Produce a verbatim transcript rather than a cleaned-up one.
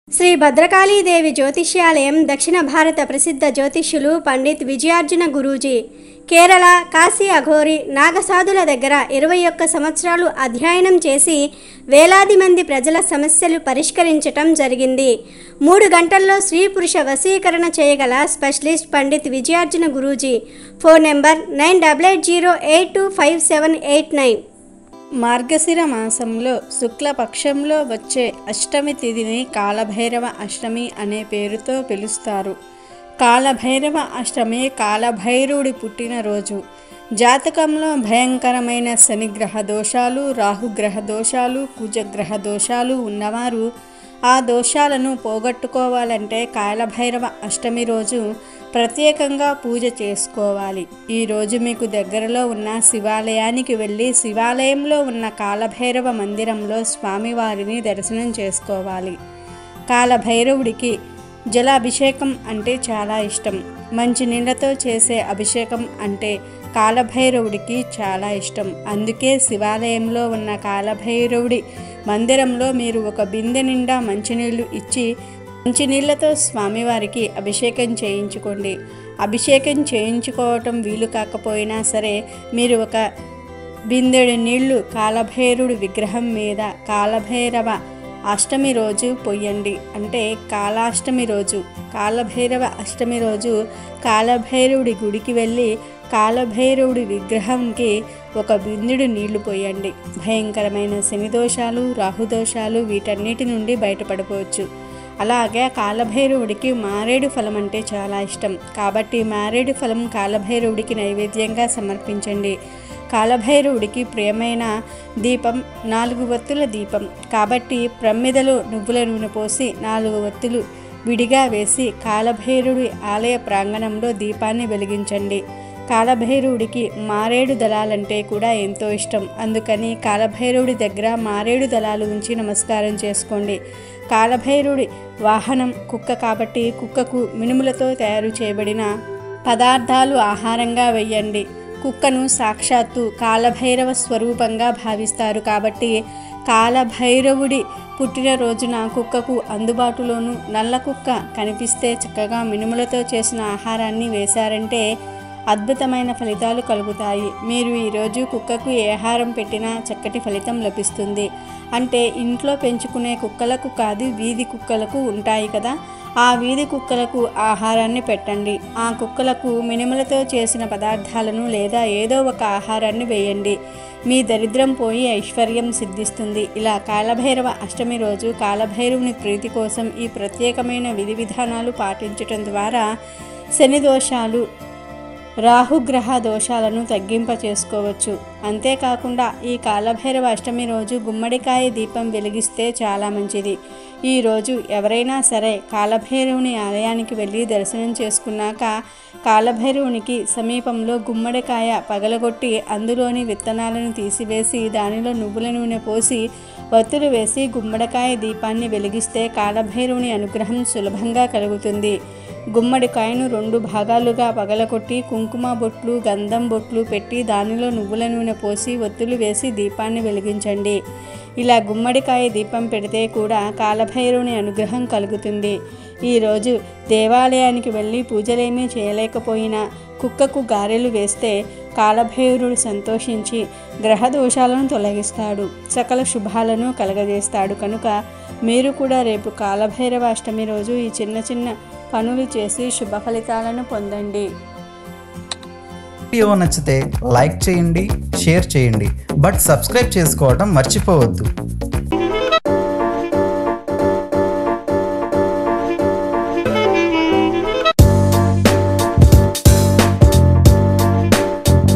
శ్రీ భద్రకాళీదేవి జ్యోతిష్యాలయం దక్షిణ భారత ప్రసిద్ధ జ్యోతిష్యులు పండిత్ విజయార్జున గురూజీ కేరళ కాశీ అఘోరి నాగసాధుల దగ్గర ఇరవై ఒక్క సంవత్సరాలు అధ్యయనం చేసి వేలాది మంది ప్రజల సమస్యలు పరిష్కరించటం జరిగింది. మూడు గంటల్లో స్త్రీ పురుష వశీకరణ చేయగల specialist Pandit Vijayarjuna Guruji. Phone number nine double eight zero eight two five seven eight nine. Margashira మాసంలో శుక్లపక్షంలో వచ్చే అష్టమి తిథిని కాలభైరవ అష్టమి అనే పేరుతో పిలుస్తారు. కాలభైరవ అష్టమి కాలభైరవుడి పుట్టినరోజు. జాతకంలో భయంకరమైన శనిగ్రహ దోషాలు, రాహుగ్రహ దోషాలు, కుజగ్రహ దోషాలు ఉన్నవారు ఆ దోషాలను పోగొట్టుకోవాలంటే కాలభైరవ అష్టమి రోజు ప్రత్యేకంగా పూజ చేసుకోవాలి. ఈరోజు మీకు దగ్గరలో ఉన్న శివాలయానికి వెళ్ళి శివాలయంలో ఉన్న కాలభైరవ మందిరంలో స్వామివారిని దర్శనం చేసుకోవాలి. కాలభైరవుడికి జలాభిషేకం అంటే చాలా ఇష్టం. మంచి నీళ్లతో చేసే అభిషేకం అంటే కాలభైరవుడికి చాలా ఇష్టం. అందుకే శివాలయంలో ఉన్న కాలభైరవుడి మందిరంలో మీరు ఒక బిందె నిండా మంచినీళ్ళు ఇచ్చి మంచినీళ్లతో స్వామివారికి అభిషేకం చేయించుకోండి. అభిషేకం చేయించుకోవటం వీలు కాకపోయినా సరే మీరు ఒక బిందెడు నీళ్లు కాలభైరవుడి విగ్రహం మీద కాలభైరవ అష్టమి రోజు పొయ్యండి. అంటే కాలాష్టమి రోజు కాలభైరవ అష్టమి రోజు కాలభైరవుడి గుడికి వెళ్ళి కాలభైరవుడి విగ్రహంకి ఒక బిందుడు నీళ్లు పోయండి. భయంకరమైన శనిదోషాలు, రాహుదోషాలు వీటన్నిటి నుండి బయటపడిపోవచ్చు. అలాగే కాలభైరవుడికి మారేడు ఫలం అంటే చాలా ఇష్టం. కాబట్టి మారేడు ఫలం కాలభైరవుడికి నైవేద్యంగా సమర్పించండి. కాలభైరవుడికి ప్రియమైన దీపం నాలుగు వత్తుల దీపం. కాబట్టి ప్రమ్మిదలో నువ్వుల నూనె పోసి నాలుగు వత్తులు విడిగా వేసి కాలభైరవుడి ఆలయ ప్రాంగణంలో దీపాన్ని వెలిగించండి. కాలభైరవుడికి మారేడు దళాలంటే కూడా ఎంతో ఇష్టం. అందుకని కాలభైరవుడి దగ్గర మారేడు దళాలు ఉంచి నమస్కారం చేసుకోండి. కాలభైరవుడి వాహనం కుక్క కాబట్టి కుక్కకు మినుములతో తయారు చేయబడిన పదార్థాలు ఆహారంగా వేయండి. కుక్కను సాక్షాత్తు కాలభైరవ స్వరూపంగా భావిస్తారు. కాబట్టి కాలభైరవుడి పుట్టినరోజున కుక్కకు అందుబాటులోనూ నల్ల కుక్క కనిపిస్తే చక్కగా మినుములతో చేసిన ఆహారాన్ని వేశారంటే అద్భుతమైన ఫలితాలు కలుగుతాయి. మీరు ఈరోజు కుక్కకు ఏ ఆహారం పెట్టినా చక్కటి ఫలితం లభిస్తుంది. అంటే ఇంట్లో పెంచుకునే కుక్కలకు కాదు, వీధి కుక్కలకు ఉంటాయి కదా, ఆ వీధి కుక్కలకు ఆహారాన్ని పెట్టండి. ఆ కుక్కలకు మినుములతో చేసిన పదార్థాలను లేదా ఏదో ఒక ఆహారాన్ని వేయండి. మీ దరిద్రం పోయి ఐశ్వర్యం సిద్ధిస్తుంది. ఇలా కాలభైరవ అష్టమి రోజు కాలభైరవుని ప్రీతి కోసం ఈ ప్రత్యేకమైన విధి విధానాలు పాటించటం ద్వారా శని దోషాలు, రాహుగ్రహ దోషాలను తగ్గింప చేసుకోవచ్చు. అంతేకాకుండా ఈ కాలభైరవ అష్టమి రోజు గుమ్మడికాయ దీపం వెలిగిస్తే చాలా మంచిది. ఈరోజు ఎవరైనా సరే కాలభైరవుని ఆలయానికి వెళ్ళి దర్శనం చేసుకున్నాక కాలభైరవునికి సమీపంలో గుమ్మడికాయ పగలగొట్టి అందులోని విత్తనాలను తీసివేసి దానిలో నువ్వుల నూనె పోసి వత్తులు వేసి గుమ్మడికాయ దీపాన్ని వెలిగిస్తే కాలభైరవుని అనుగ్రహం సులభంగా కలుగుతుంది. గుమ్మడికాయను రెండు భాగాలుగా పగలగొట్టి కుంకుమ బొట్లు, గంధం బొట్లు పెట్టి దానిలో నువ్వుల నూనె పోసి ఒత్తులు వేసి దీపాన్ని వెలిగించండి. ఇలా గుమ్మడికాయ దీపం పెడితే కూడా కాలభైరవుని అనుగ్రహం కలుగుతుంది. ఈరోజు దేవాలయానికి వెళ్ళి పూజలేమీ చేయలేకపోయినా కుక్కకు గారెలు వేస్తే కాలభైరవుడు సంతోషించి గ్రహ దోషాలను తొలగిస్తాడు, సకల శుభాలను కలగజేస్తాడు. కనుక మీరు కూడా రేపు కాలభైరవ అష్టమి రోజు ఈ చిన్న చిన్న పనులు చేసి శుభ ఫలితాలను పొందండి. వీడియో నచ్చితే లైక్ చేయండి, షేర్ చేయండి, బట్ సబ్స్క్రైబ్ చేసుకోవడం మర్చిపోవద్దు.